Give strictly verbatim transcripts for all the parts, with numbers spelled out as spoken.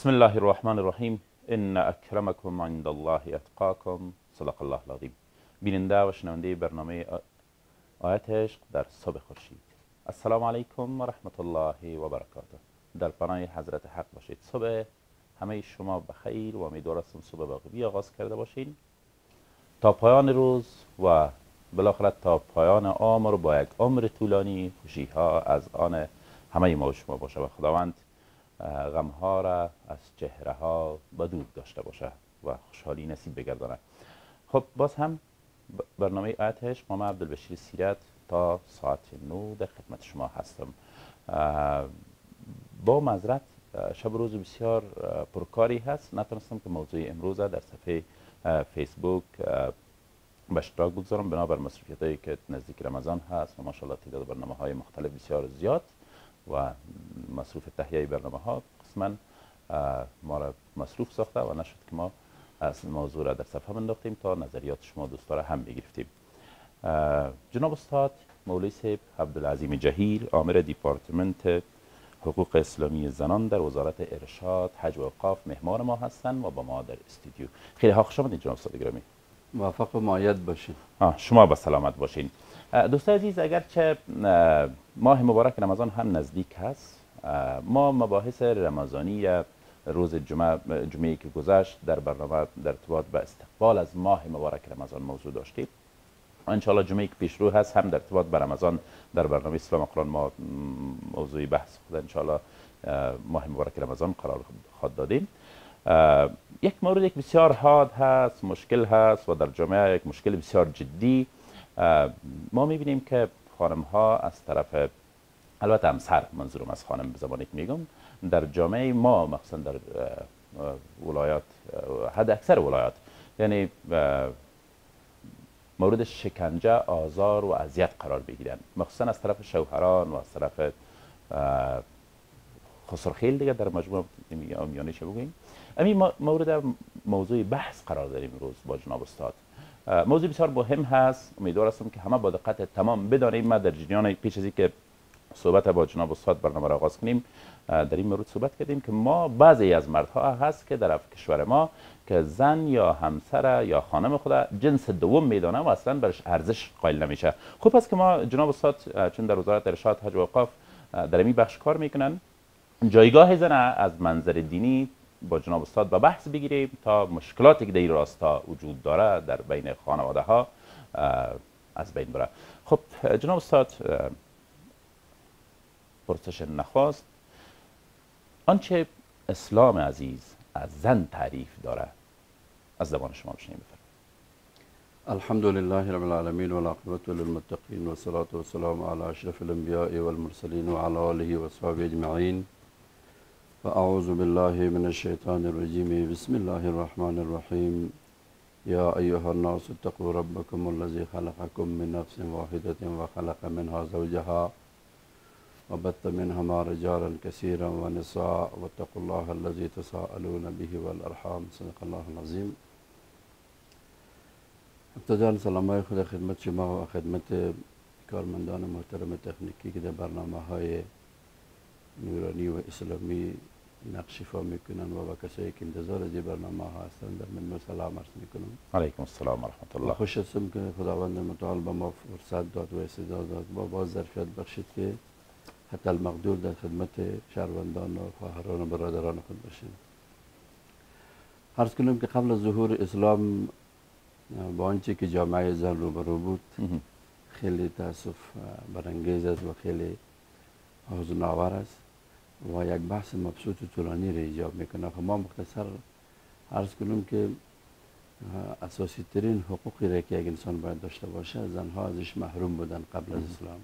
بسم الله الرحمن الرحیم. ان اکرمکم عند الله اتقاکم. صدق الله العظیم. بیننده و شنونده برنامه آیت عشق در صبح خورشید، السلام علیکم و رحمت الله و برکاته. در پناه حضرت حق باشید. صبح همه شما بخیر و امیدوار هستم صبح باقی آغاز کرده باشین تا پایان روز و بالاخره تا پایان عمر با یک عمر طولانی خوشی ها از آن همه ما و شما باشه و خداوند غم ها را از چهره ها بدور داشته باشه و خوشحالی نصیب بگردانه. خب باز هم برنامه آیت عشق ما عبدالبشیر سیرت تا ساعت نو در خدمت شما هستم. با معذرت شب روز بسیار پرکاری هست، نتونستم که موضوع امروز در صفحه فیسبوک به اشتراک بگذارم بنابر مصروفیت هایی که نزدیک رمضان هست و ماشاءالله تعداد برنامه های مختلف بسیار زیاد و مصروف تهیه برنامه ها قسما ما را مصروف ساخته و نشد که ما از موضوع را در صفحه انداختیم تا نظریات شما دوستا را هم بگرفتیم. جناب استاد مولوی صاحب عبدالعظیم جهیر، آمر دیپارتمنت حقوق اسلامی زنان در وزارت ارشاد حج و اوقاف مهمان ما هستند و با ما در استودیو. خیلی ها خوش آمدید جناب استاد گرامی. موفق و مؤید باشین. شما به سلامت باشین. دوستان عزیز، اگرچه ماه مبارک رمضان هم نزدیک هست، ما مباحث رمضانی روز جمعه جمعه که گذشت در برنامه در ارتباط به استقبال از ماه مبارک رمضان موضوع داشتیم. ان شاء الله جمعه که پیش رو هست هم در ارتباط به رمضان در برنامه اسلام قرآن ما موضوعی بحث خود ان شاء الله ماه مبارک رمضان قرار خواهد دادیم. یک مورد یک بسیار حاد هست، مشکل هست و در جامعه یک مشکل بسیار جدی. ما میبینیم که خانم ها از طرف، البته همسر، منظورم از خانم به زبانی که میگم، در جامعه ما مخصوصا در ولایات، حد اکثر ولایات، یعنی مورد شکنجه، آزار و اذیت قرار بگیرن، مخصوصا از طرف شوهران و از طرف خسرخیل دیگه در مجموعه آمیانه چه بگوییم. همین مورد موضوع بحث قرار داریم امروز با جناب استاد. موضوع بسیار مهم هست، امیدوار هستم که همه با دقت تمام بدانیم. ما در جریان پیش از اینکه صحبت با جناب استاد برنامه را آغاز کنیم در این مورد صحبت کردیم که ما بعضی از مردها هست که در کشور ما که زن یا همسر یا خانم خود جنس دوم میدانه و اصلا برش ارزش قائل نمیشه. خوب است که ما جناب استاد چون در وزارت ارشاد حج و اوقاف در این بخش کار میکنن، جایگاه زن از منظر دینی با جناب استاد به بحث بگیریم تا مشکلاتی که در این راستا وجود داره در بین خانواده ها از بین بره. خب جناب استاد، پرسش نخواست، آنچه اسلام عزیز از زن تعریف داره از زبان شما بشنیم بفرمایید. الحمد لله رب العالمین و العاقبة للمتقین و الصلاة والسلام علی اشرف الانبیاء والمرسلین و علی آله و اصحابه اجمعین. و اعوذ بالله من الشیطان الرجیم. بسم الله الرحمن الرحیم. یا ایها الناس اتقوا ربکم الذی خلقکم من نفس واحدة و خلق منها زوجها وبث منهما رجالا كثيرا ونساء واتقوا الله الذي تساءلون به والارحام. صدق الله العظیم. ابتداء سلام خدا خدمت شما و خدمت کارمندان محترم تکنیکی که در برنامه های نورانی و اسلامی نقش ایفا میکنن و با کسایی که انتظار از برنامه ها هستند در من سلام عرض میکنم. علیکم السلام و رحمت الله. خوش هستم که خداوند متعال به ما فرصت داد و استعداد داد با باز ظرفیت بخشید که حتی المقدور در خدمت شهروندان و خواهران و برادران خود باشیم. عرض کنم که قبل از ظهور اسلام با آنچه که جامعه زن روبرو بود خیلی تاسف برانگیز است و خیلی حزن‌آور است و یک بحث مبسوط و طولانی را ایجاب میکنه. ما مختصر عرض کنم که اساسی ترین حقوقی را که یک انسان باید داشته باشه زنها ازش محروم بودن قبل از اسلام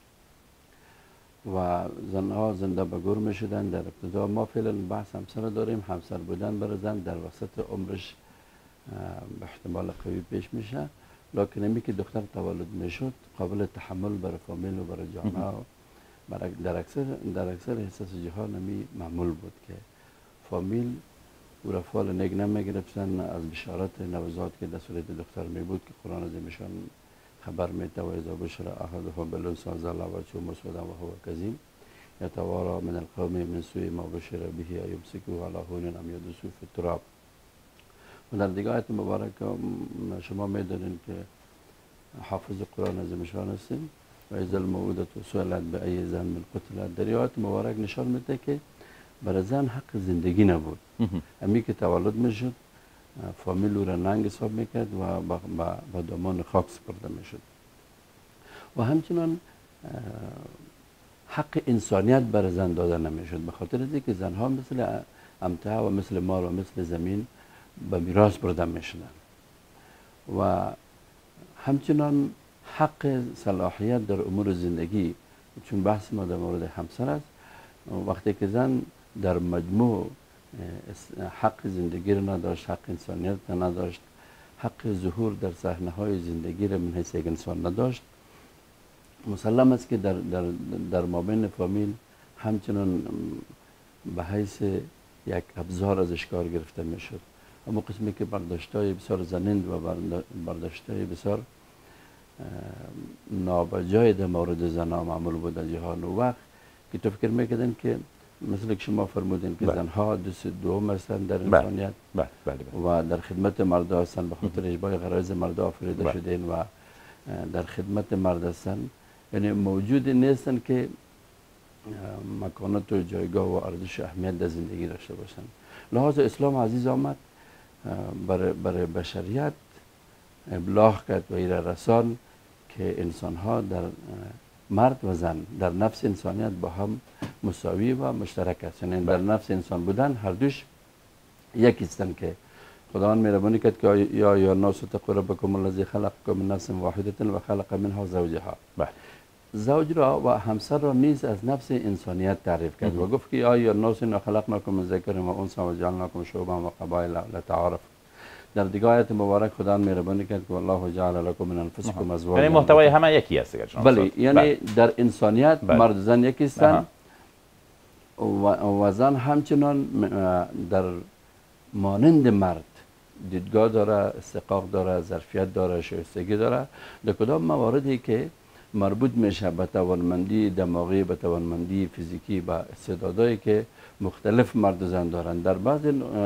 و زنها زنده به گور می شدن. در ابتدا ما فعلا بحث همسر داریم، همسر بودن برای زن در وسط عمرش به احتمال قوی پیش میشه، لکن امی که دختر تولد میشد قابل تحمل برای فامیل و برای جامعه برای در اکثر در اکثر حساس جهان نمی معمول بود که فامیل او را فال نگ نمیگرفتن از بشارت نوزاد که در صورت دختر می بود که قرآن از ایشان خبر میده و اذا بشر احدهم بالانثى ظل وجهه مسودا وهو کظیم. یتوارا من القوم من سوء ما بشر به ایمسکه علی هون ام یدسو فی التراب. و در دیگه آیت مبارک شما میدونید که حافظ قرآن عظیم شان هستیم و از الموعودة سئلت به ای ذنب قتلت. در آیت مبارک نشان میده که برای زن حق زندگی نبود. امی که تولد میشد فامیل او را ننگ حساب میکرد و با دامان خاک سپرده میشد. و همچنان حق انسانیت برای زن داده نمیشد، به خاطر اینکه زنها مثل امتعه و مثل مال و مثل زمین به میراث برده میشدن. و همچنان حق صلاحیت در امور زندگی، چون بحث ما در مورد همسر است، وقتی که زن در مجموع حق زندگی را نداشت، حق انسانیت را نداشت، حق ظهور در صحنه های زندگی را من حیث یک انسان نداشت، مسلم است که در, در, در مابین فامیل همچنان به حیث یک ابزار ازش کار گرفته میشد. اما قسمی که برداشت‌های بسیار زنند و برداشت‌های بسیار نابجای در مورد زنها معمول بود در جهان و وقت، که تو فکر میکردن که مثل که شما فرمودین که زنها دست دوم هستند در انسانیت بله. بله. بله. و در خدمت مرد هستند، به خاطر اشباع غرایز مرد آفریده بله. شدین و در خدمت مرد هستند، یعنی موجود نیستن که مکانت و جایگاه و ارزش اهمیت در زندگی داشته باشند. لحاظ اسلام عزیز آمد برای برای بشریت ابلاغ کرد و ایره رسان که انسان ها در مرد و زن در نفس انسانیت با هم مساوی و مشترک است. یعنی در نفس انسان بودن هر دوش یک هستند که خداوند مهربانی کرد که یا یا الناس اتقوا ربکم الذی خلقکم من نفس واحده و خلق منها زوجها. بله. زوج را و همسر را نیز از نفس انسانیت تعریف کرد و گفت که یا یا الناس انا خلقناکم من ذکر و انثی و جعلناکم شعوبا و قبایل لتعارفوا. در دیگه آیت مبارک خدا مهربانی کرد که والله جعل لكم من انفسکم ازواجا. یعنی محتوای همه یکی است. بله، یعنی در انسانیت مرد زن یکی هستند و زن همچنان در مانند مرد دیدگاه داره، استحقاق داره، ظرفیت داره، شایستگی داره. در کدام مواردی که مربوط میشه به توانمندی دماغی، به توانمندی فیزیکی، به استعدادایی که مختلف مرد و زن دارند. در بعض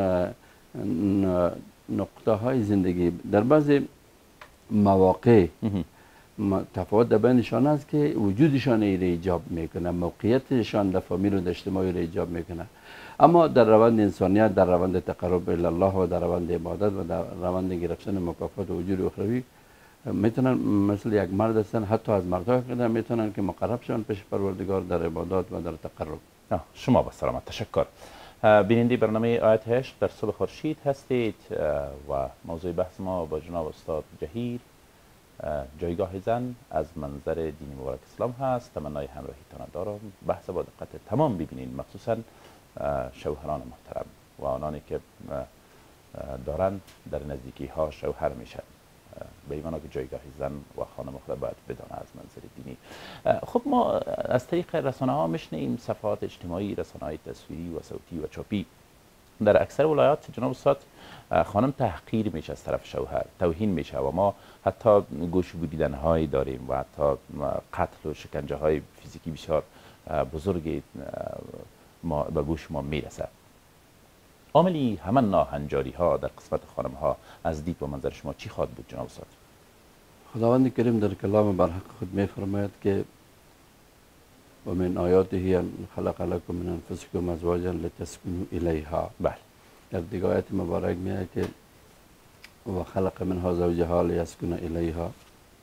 نقطه های زندگی، در بعض مواقع تفاوت در بینشان است که وجودشان ایره ایجاب میکنه، موقعیتشان در فامیل و در اجتماع ایره ایجاب میکنه. اما در روند انسانیت، در روند تقرب الی الله و در روند عبادت و در روند گرفتن مکافات و وجود اخروی میتونن مثل یک مرد هستن، حتی از مردها که میتونن که مقرب شون پیش پروردگار در عبادات و در تقرب. شما با سلامت. تشکر. بیننده برنامه آیت عشق در صبح خورشید هستید و موضوع بحث ما با جناب استاد جهیر جایگاه زن از منظر دین مبارک اسلام هست. تمنای همراهیتان دارم. بحث با دقت تمام ببینید، مخصوصا شوهران محترم و آنانی که دارند در نزدیکی ها شوهر میشن، به ایمانا که جایگاه زن و خانم خود باید بدانه از منظر دینی. خب ما از طریق رسانه ها میشنیم، صفحات اجتماعی، رسانه های تصویری و صوتی و چاپی، در اکثر ولایات جناب استاد خانم تحقیر میشه از طرف شوهر، توهین میشه و ما حتی گوش بریدن هایی داریم و حتی قتل و شکنجه های فیزیکی بسیار بزرگی ما به گوش ما میرسه. عاملی همه ناهنجاری ها در قسمت خانم ها از دید و منظر شما چی خواهد بود جناب استاد؟ خداوند کریم در کلام برحق خود میفرماید که و من آیاته ان خلق لكم من انفسکم ازواجا لتسکنوا الیها. بله. در دیگه آیت مبارک میگه که و خلق منها زوجها لیسکن الیها.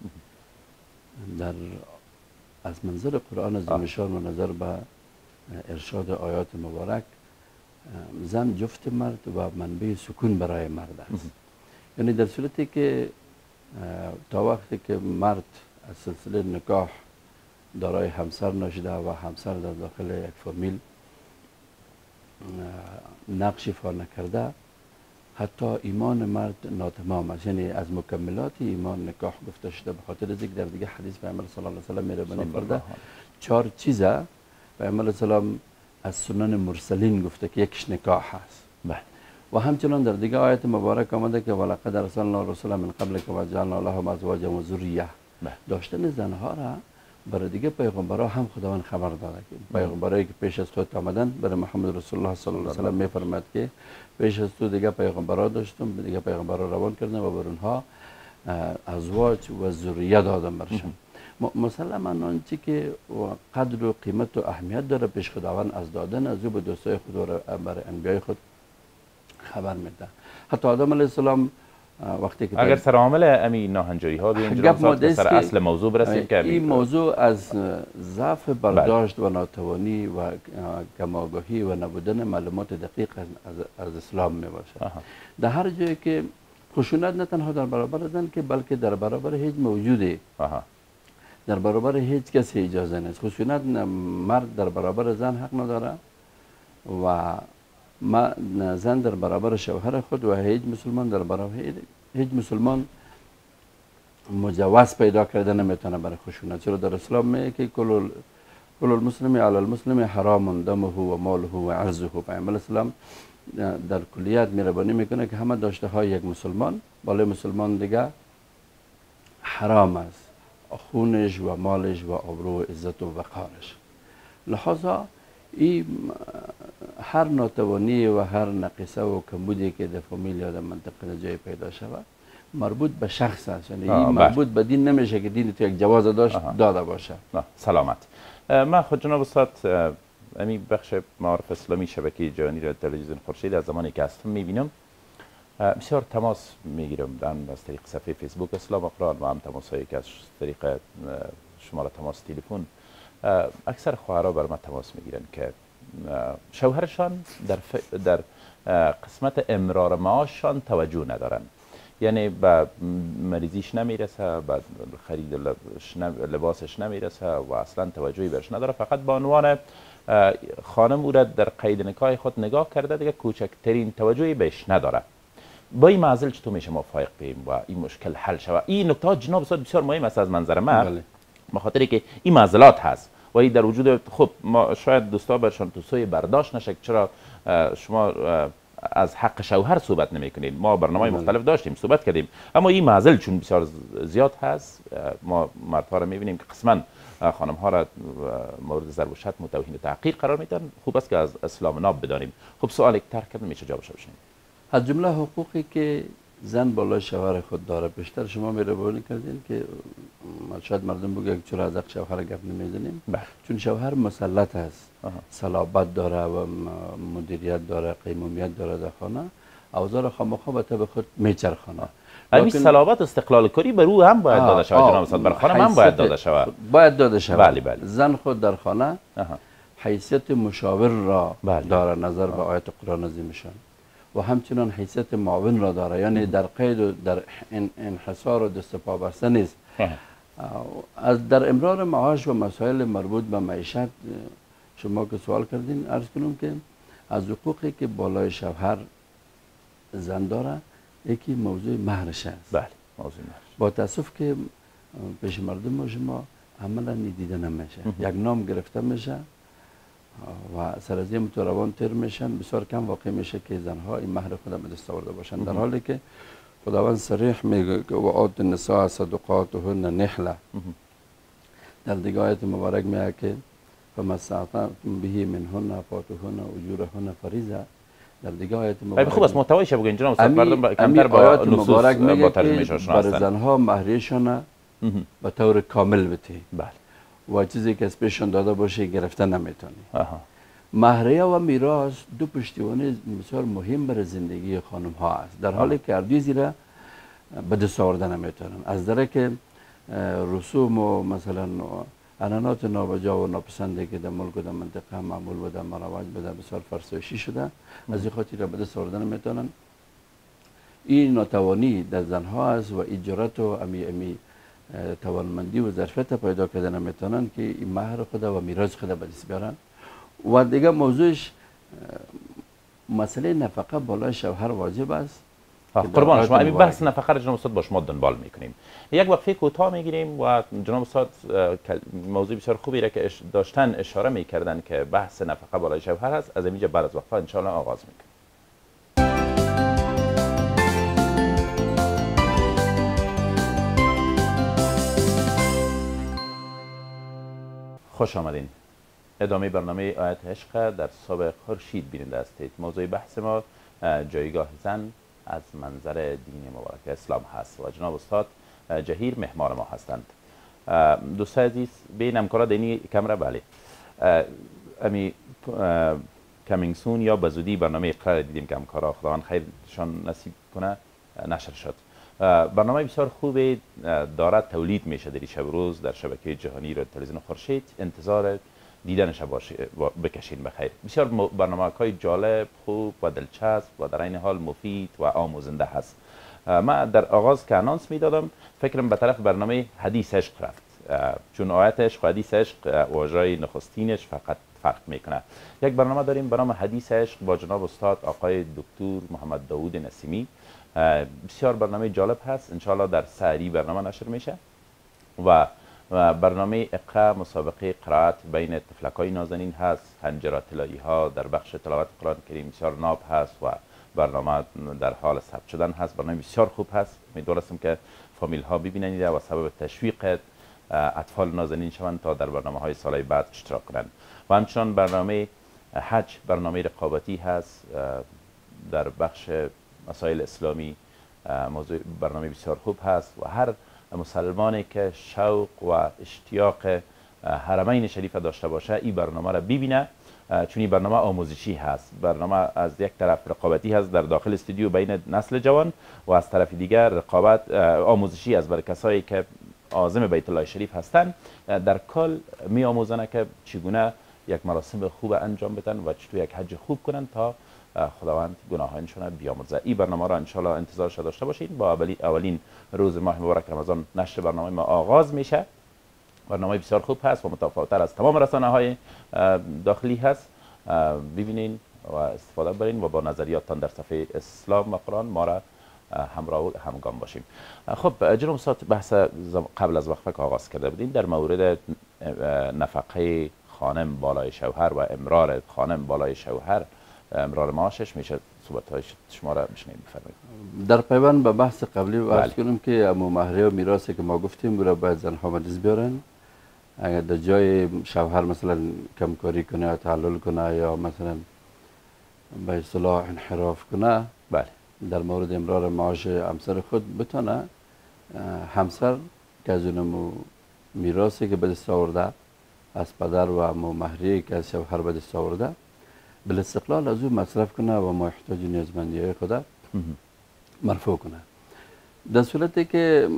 در از منظر قرآن عظیم شان و نظر به ارشاد آیات مبارک، زن جفت مرد و منبع سکون برای مرد است. یعنی در صورتی که تا وقتی که مرد از سلسله نکاح دارای همسر نشده و همسر در داخل یک فامیل نقش ایفا نکرده، حتی ایمان مرد ناتمام است. یعنی از مکملات ایمان نکاح گفته شده، به خاطر اینکه در دیگه حدیث پیامبر صلی الله علیه و سلم مهربانی فرموده چهار چیزه پیامبر سلام از سنن مرسلین گفته که یکیش نکاح است. بله. و همچنان در دیگه آیت مبارک آمده که ولقد ارسلنا رسولا من قبلک و جعلنا لهم ازواجا و ذریه. داشتن زنها را برای دیگه پیغمبرها هم خداوند خبر داده که پیغمبرایی که پیش از خود آمدن برای محمد رسول الله صلی الله علیه و سلم میفرماد که پیش از تو دیگه پیغمبرها داشتم، دیگه پیغمبرها روان کردن و بر اونها ازواج و ذریه دادم برشان. مسلما آنچه که قدر و قیمت و اهمیت داره پیش خداوند از دادن از او به دوستای خود و برای انبیای خود خبر میده. حتی آدم علیه السلام وقتی که اگر سر عامل امی ناهنجاری ها بیایم جناب سر اصل موضوع برسیم که این موضوع از ضعف برداشت و ناتوانی و کم‌آگاهی و نبودن معلومات دقیق از, از اسلام می باشه. در هر جایی که خشونت نه تنها در برابر زن که بلکه در برابر هیچ موجودی در برابر هیچ کسی اجازه نیست. خشونت مرد در برابر زن حق نداره و ما زن در برابر شوهر خود و هیچ مسلمان در برابر هیچ مسلمان مجوز پیدا کرده نمیتونه برای خشونت. چرا در اسلام میگه که کل کل المسلم علی المسلم حرام دمه و ماله و عرضه. پیامبر اسلام در کلیت مهربانی میکنه که همه داشته های یک مسلمان بالای مسلمان دیگه حرام است، خونش و مالش و آبرو و عزت و وقارش. لحاظا این هر ناتوانی و هر نقصه و کمبودی که در فامیل یا در منطقه جای پیدا شود مربوط به شخص است، یعنی این مربوط به دین نمیشه که دین تو یک جواز داشت داده باشه. سلامت. من خود جناب استاد امی بخش معارف اسلامی شبکه جهانی را تلویزیون خورشید از زمانی که هستم میبینم بسیار تماس میگیرم از طریق صفحه فیسبوک اسلام اقرار و هم تماس هایی که از طریق شماره تماس تلفن اکثر خواهرها بر من تماس میگیرن که شوهرشان در, ف... در قسمت امرار معاششان توجه ندارن، یعنی به مریضیش نمیرسه، به خرید لباسش نمیرسه و اصلا توجهی برش نداره، فقط به عنوان خانم او را در قید نکاح خود نگاه کرده، دیگه کوچکترین توجهی بهش نداره. با این معضل چطور میشه ما فایق بیم و این مشکل حل شود؟ این نکته جناب استاد بسیار مهم است از منظر من، به خاطر که این معضلات هست و این در وجود خب ما شاید دوستا برشان تو سوی برداشت نشه چرا شما از حق شوهر صحبت نمی کنید. ما برنامه مختلف داشتیم صحبت کردیم، اما این معضل چون بسیار زیاد هست ما مردها را میبینیم که قسما خانم ها را مورد ضرب و شتم و توهین و تحقیر قرار میدن. خوب است که از اسلام ناب بدانیم. خب سوالی که ترک کردن میشه جوابش بشنیم. از جمله حقوقی که زن بالای شوهر خود داره بیشتر شما مهربانی کردین که شاید مردم بگه چرا از حق شوهر گپ نمیزنیم. چون شوهر مسلط است، صلابت داره و مدیریت داره، قیمومیت داره در خانه، اوزار خامخا به طب خود میچرخانه. همین صلابت استقلال کاری بر او هم باید داده شود جناب استاد، بر خانم هم باید داده شود. باید داده شود. بله بله. زن خود در خانه حیثیت مشاور را داره نظر به آیت قرآن عظیمشان و همچنان حیثیت معاون را داره، یعنی در قید و در انحصار و دست پا بسته نیست. از در امرار معاش و مسائل مربوط به معیشت شما که سوال کردین عرض کنم که از حقوقی که بالای شوهر زن داره یکی موضوع مهرش است. بله موضوع مهرش. با تاسف که پیش مردم و شما عملا دیده نمیشه. یک نام گرفته میشه و سر از این روان تر میشن، بسیار کم واقع میشه که زنها این مهر خود به دست آورده باشن، در حالی که خداوند صریح میگه که وآت النساء صدقاتهن نحله. در دیگه آیت مبارک میگه که فما استطعتم به منهن فاتوهن اجورهن فریضه. در دیگه آیت مبارک خوب است محتوایش بگین جناب استاد، مردم کمتر با نصوص با ترجمهش آشنا هستن. برای زنها مهریشان به طور کامل بده. بله. و چیزی که از پیششان داده باشه گرفته نمیتونی. مهریه و میراث دو پشتیبانی بسیار مهم برای زندگی خانم ها است، در حالی که هر دوی زیرا به دست آورده نمیتونن. از در که رسوم و مثلا عنعنات نابجا و ناپسنده که در ملک و در منطقه معمول بوده مروج بوده بسیار فرسایشی شده، از این خاطر به دست آورده نمیتونن. این ناتوانی در زنها است و اجارت و امی امی توانمندی و ظرفیت پیدا کردن نمیتونن که این مهر خود و میراث خود به دست بیارن. و دیگه موضوعش مسئله نفقه بالای شوهر واجب است. قربان شما این بحث نفقه را جناب استاد با شما دنبال میکنیم. یک وقفه کوتاه میگیریم و جناب استاد موضوع بسیار خوبی را که داشتن اشاره میکردن که بحث نفقه بالای شوهر هست، از اینجا بعد از وقفه ان شاء الله آغاز میکنیم. خوش آمدین. ادامه برنامه آیت عشق در سابق خورشید بیننده هستید. موضوع بحث ما جایگاه زن از منظر دین مبارک اسلام هست و جناب استاد جهیر مهمان ما هستند. دوستان عزیز به همکارا دینی کمره بله امی کامینگ سون یا به زودی برنامه اقرار دیدیم که همکارا خداوند خیرشان نصیب کنه نشر شد. برنامه بسیار خوبی دارد تولید میشه در شب روز در شبکه جهانی را تلویزیون خورشید. انتظار دیدنش بکشین بخیر. بسیار برنامه‌های جالب، خوب و دلچسب و در این حال مفید و آموزنده هست. من در آغاز که انانس میدادم فکرم به طرف برنامه حدیث عشق رفت، چون آیت عشق و حدیث عشق واژه‌های نخستینش فقط فرق میکنه. یک برنامه داریم به نام حدیث عشق با جناب استاد آقای دکتر محمد داوود نسیمی. بسیار برنامه جالب هست، انشاءالله در سری برنامه نشر میشه. و برنامه اقرا مسابقه قرائت بین طفلکای نازنین هست. هنجرات طلایی ها در بخش تلاوت قرآن کریم بسیار ناب هست و برنامه در حال ثبت شدن هست. برنامه بسیار خوب هست، امیدوارم که فامیل ها ببینید و سبب تشویق اطفال نازنین شوند تا در برنامه های سالهای بعد اشتراک کنند. و همچنان برنامه حج برنامه رقابتی هست در بخش مسائل اسلامی. موضوع برنامه بسیار خوب هست و هر مسلمانی که شوق و اشتیاق حرمین شریف داشته باشه این برنامه را ببینه، چون این برنامه آموزشی هست. برنامه از یک طرف رقابتی هست در داخل استودیو بین نسل جوان و از طرف دیگر رقابت آموزشی است برای کسایی که عازم بیت الله شریف هستند. در کل می آموزنه که چگونه یک مراسم خوب انجام بدن و چطور یک حج خوب کنن تا خداوند گناهانشون بیامرزه. این برنامه را انشالله انتظارش داشته باشید. با اولین روز ماه مبارک رمضان نشر برنامه ما آغاز میشه. برنامه بسیار خوب هست و متفاوت‌تر از تمام رسانه های داخلی هست. ببینین و استفاده برین و با نظریاتتان در صفحه اسلام و قرآن ما را همراه و همگام باشیم. خب جناب استاد، بحث قبل از وقفه که آغاز کرده بودیم در مورد نفقه خانم بالای شوهر و امرار خانم بالای شوهر، امرار معاشش میشه صحبت های شما را بشنویم. بفرمایید. در پیوند به بحث قبلی عرض کنم که امو مهریه و میراثی که ما گفتیم برای باید زنها مجلس بیارن. اگر در جای شوهر مثلا کمکاری کنه یا تعلل کنه یا مثلا به اصطلاح انحراف کنه، بله، در مورد امرار معاش همسر خود بتونه همسر که از اون میراثی که به دست آورده از پدر و امو مهریه که از شوهر به دست آورده بل استقلال از او مصرف کنه و محتاج نیازمندی های خود مرفوع کنه. در صورتی که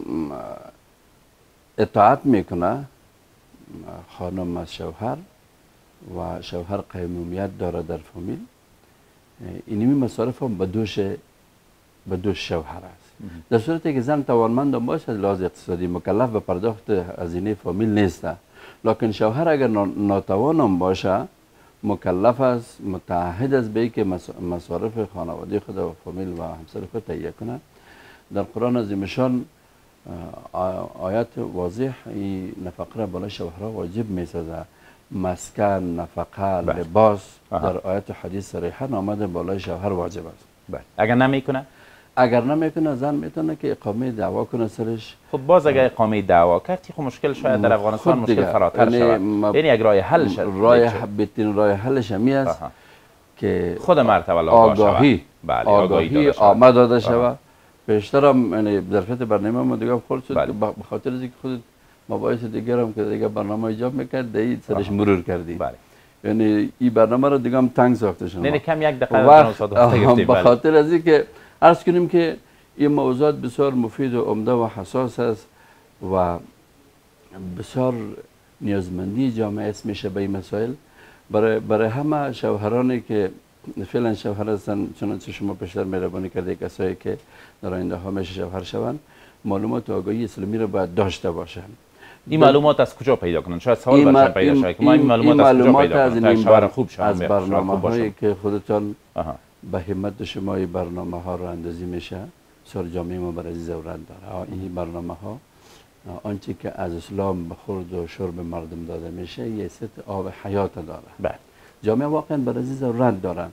اطاعت میکنه خانم از شوهر و شوهر قیمومیت داره در فامیل، اینمی مصارف هم به دوش به دوش شوهر است. در صورتی که زن توانمند باشه لحاظ اقتصادی مکلف به پرداخت هزینه فامیل نیسته، لکن شوهر اگر ناتوان باشه مکلف است، متعهد است به که مصارف خانواده خود و فامیل و همسر خود تهیه کنه. در قرآن عظیم شان آیات واضح این نفقه را بالای شوهرها واجب میسازه. مسکن، نفقه، لباس در آیات حدیث صریحا آمده بالای شوهر واجب است. بله. اگر نمیکنه اگر نمیکنه زن میتونه که اقامه دعوا کنه سرش. خب باز اگر اقامه دعوا کردی خب مشکل شاید در افغانستان مشکل فراتر شود. یعنی یک راه حل شد. راه بهترین راه حلش همی است که خود مرد آگاهی بله آگاهی آمد داده شود. بیشتر هم یعنی ظرفیت برنامه ما دیگه خورد شد که به خاطر اینکه خود مباحث دیگر هم که دیگه برنامه ایجاب میکرد دیگه سرش مرور کردی. بله. یعنی این برنامه رو دیگه هم تنگ ساخته شد. نه کم یک دقیقه به خاطر از اینکه عرض کنیم که این موضوعات بسیار مفید و عمده و حساس است و بسیار نیازمندی جامعه است میشه به این مسائل. برای برای همه شوهرانی که فعلا شوهر هستن، چنانچه شما پیشتر مهربانی کرده کسایی که در آینده ها میشه شوهر شوند، معلومات و آگاهی اسلامی رو باید داشته باشن. این معلومات از کجا پیدا کنن؟ شاید سوال برشان پیدا شد که ما این معلومات از کجا پیدا کنن؟ شوهر خوب شوند از برنامه هایی که خودتان به همت شما این برنامه ها رو اندازی میشه. بسیار جامعه ما بر عزیز و رند داره. این برنامه ها آنچه که از اسلام به خورد و شرب مردم داده میشه یه حیثیت آب حیات داره. بله. جامعه واقعا بر عزیز و رند دارن.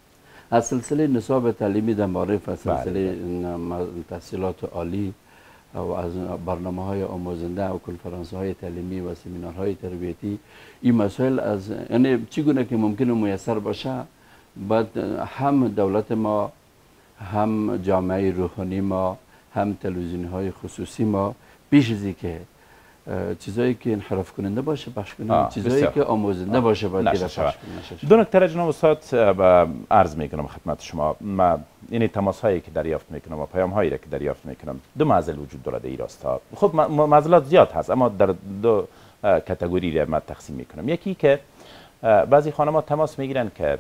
از سلسله نصاب تعلیمی در معارف، از سلسله تحصیلات عالی و از برنامه های آموزنده و کنفرانس های تعلیمی و سمینارهای تربیتی این مسائل از یعنی چگونه که ممکنه میسر باشه بعد هم دولت ما هم جامعه روحانی ما هم تلویزیون های خصوصی ما پیش از که چیزایی که انحراف کننده باشه پخش کنند، چیزایی که آموزنده باشه باید پخش کنند. دو نکته جناب استاد عرض میکنم خدمت شما. ما این تماس هایی که دریافت میکنم و پیام هایی که دریافت میکنم دو معضل وجود داره در این راستا. خب معضلات زیاد هست اما در دو کاتگوری ما تقسیم میکنم. یکی که بعضی خانم‌ها تماس میگیرن که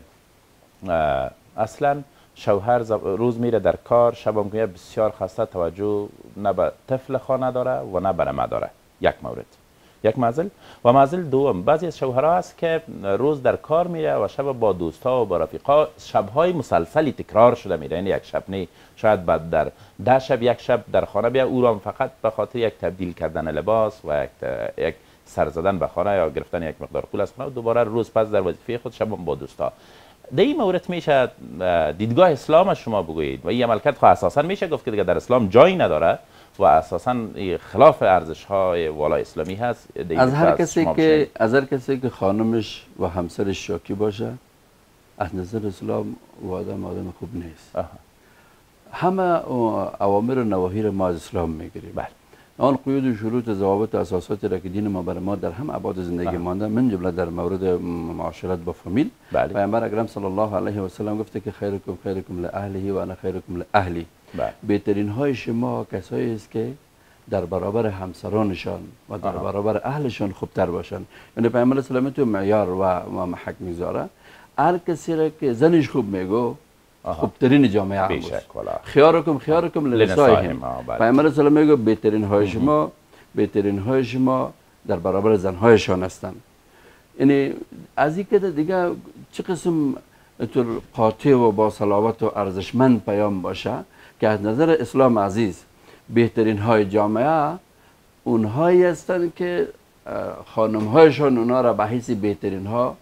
اصلا شوهر روز میره در کار، شب میگه بسیار خسته، توجه نه به طفل خانه داره و نه به ما داره. یک مورد، یک معضل. و معضل دوم، بعضی از شوهرها هست که روز در کار میره و شب با دوستا و با رفیقا شبهای مسلسلی تکرار شده میره، یعنی یک شب نه، شاید بعد در ده شب یک شب در خانه بیا، او را فقط به خاطر یک تبدیل کردن لباس و یک, یک سر زدن به خانه یا گرفتن یک مقدار پول از خانه و دوباره روز پس در وظیفه خود شب با دوستا. در این مورد میشه دیدگاه اسلام شما بگویید و این عملکرد خود اساسا میشه گفت که دیگه در اسلام جایی نداره و اساسا خلاف ارزش های والای اسلامی هست. از هر کسی که از هر کسی که خانمش و همسرش شاکی باشه از نظر اسلام و آدم آدم خوب نیست. آه. همه اوامر و نواهی را ما از اسلام میگیریم. بله. آن قیود و شروط و ضوابط و اساساتی را که دین ما بر ما در هم ابعاد زندگی مانده، من جمله در مورد معاشرت با فامیل، بله. پیامبر اکرم صلی الله علیه و سلم گفته که خیرکم خیرکم لاهله و انا خیرکم لاهلی. بله. بهترین های شما کسایی است که در برابر همسرانشان و در آه. برابر اهلشان خوبتر باشند. یعنی پیامبر اسلام تو معیار و محک میذاره. هر کسی را که زنش خوب میگو خوبترین جامعه هم بود. خیارکم خیارکم لنسائهم. پیامبر اسلام میگه بهترین های شما بهترین های شما در برابر زنهایشان هستند. یعنی از این که دیگه چه قسم طور قاطع و با صلابت و ارزشمند پیام باشه که از نظر اسلام عزیز بهترین های جامعه اونهایی هستند که خانم هایشان اونها را به حیث بهترین ها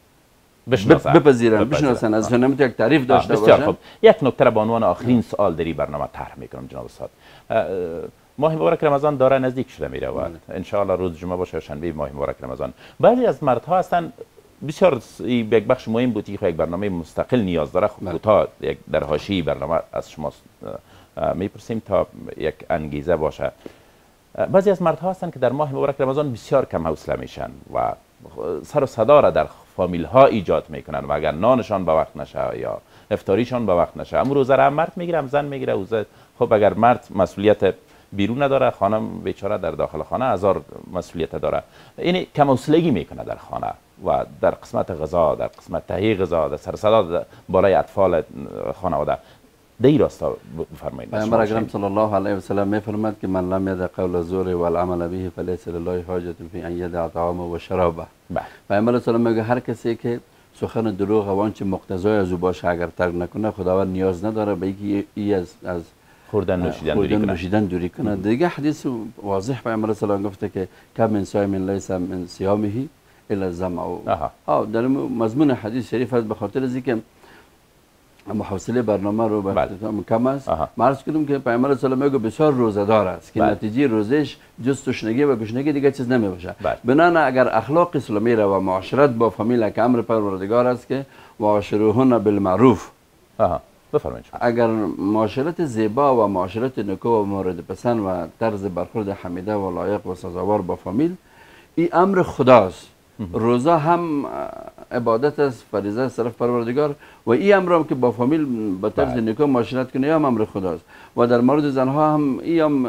بپذیرن، بشناسن، ازشان نمیتونه یک تعریف داشته باشن. خب یک نکته را به عنوان آخرین سوال در این برنامه طرح میکنم جناب استاد. ماه مبارک رمضان داره نزدیک شده میره و ان شاء الله روز جمعه باشه شنبه ماه مبارک رمضان. بعضی از مردها هستن بسیار یک بخش مهم بود که یک برنامه مستقل نیاز داره. خب تا یک در حاشیه برنامه از شما میپرسیم تا یک انگیزه باشه. بعضی از مردها هستن که در ماه مبارک رمضان بسیار کم حوصله میشن و سر و صدا را در فامیل ها ایجاد میکنن و اگر نانشان به وقت نشه یا افطاریشان به وقت نشه، امروز روزه را مرد میگیره زن میگیره. روزه خب اگر مرد مسئولیت بیرون نداره، خانم بیچاره در داخل خانه هزار مسئولیت داره، یعنی کم حوصلگی میکنه در خانه و در قسمت غذا، در قسمت تهیه غذا، در سر صدا بالای اطفال خانواده. دی راستا بفرمایید. پیامبر اکرم صلی الله علیه و سلم میفرماد که من لم یدع قول الزور والعمل به فلیس لله حاجة فی ان یدع طعامه و شرابه. پیامبر صلی الله میگه هر کسی که سخن دروغ و آنچه مقتضای از او باشه اگر ترک نکنه، خداوند نیاز نداره به اینکه ای از از خوردن نوشیدن دوری کنه. نوشیدن دوری کنه. دیگه حدیث واضح پیامبر صلی الله گفته که کم من صائم لیس من صیامه الا الظمأ. آه در مضمون حدیث شریف هست. به خاطر از اینکه محوصله برنامه رو به کم است، ما عرض کردم که پیامبر صلی الله علیه و بسیار روزه‌دار است که نتیجه روزش جز تشنگی و گشنگی دیگه چیز نمی باشه. بنابراین اگر اخلاق اسلامی را و معاشرت با فامیل که امر پروردگار است که معاشروهن بالمعروف، بفرمایید. اگر معاشرت زیبا و معاشرت نکو و مورد پسند و طرز برخورد حمیده و لایق و سزاوار با فامیل، این امر خداست. روزه هم عبادت است، فریضه است طرف پروردگار و این امر هم که با فامیل به طرز نیکو معاشرت کنه هم امر خداست. و در مورد زنها هم این هم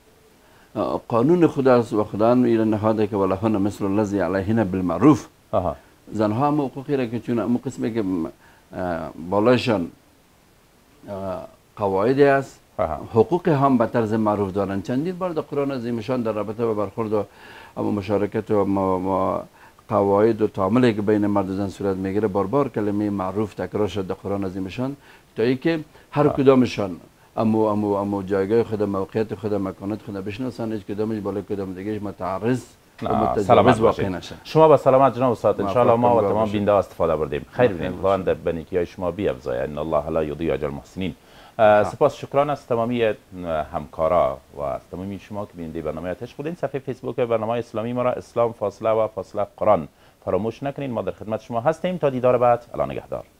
قانون خداست و خدا هم ایران نهاده که ولهن مثل الذی علیهن بالمعروف. زنها هم حقوقی را که چون اون قسمی که بالایشان قواعدی است، حقوق هم به طرز معروف دارن. چندین بار در قرآن عظیمشان در رابطه با برخورد و اما مشارکت و ما قواعد و تعاملی که بین مرد و زن صورت میگیره بار بار کلمه معروف تکرار شد در قرآن عظیمشان تا اینکه هر کدامشان امو امو امو جایگاه خود، موقعیت خود، مکانت خود بشناسن، هیچ کدامش بالای کدام دیگهش متعرض و متجاوز واقع نشه. شما با سلامت جناب استاد، ان شاء الله ما و تمام بیننده استفاده بردیم. خیر ببینید. خداوند به نیکی‌های شما بیفزاید. ان الله لا یضیع اجر المحسنین. سپاس شکران از تمامی همکارا و از تمامی شما که بیننده برنامه آتش بودین. صفحه فیسبوک برنامه اسلامی ما را اسلام فاصله و فاصله قرآن فراموش نکنین. ما در خدمت شما هستیم تا دیدار بعد. الله نگهدار.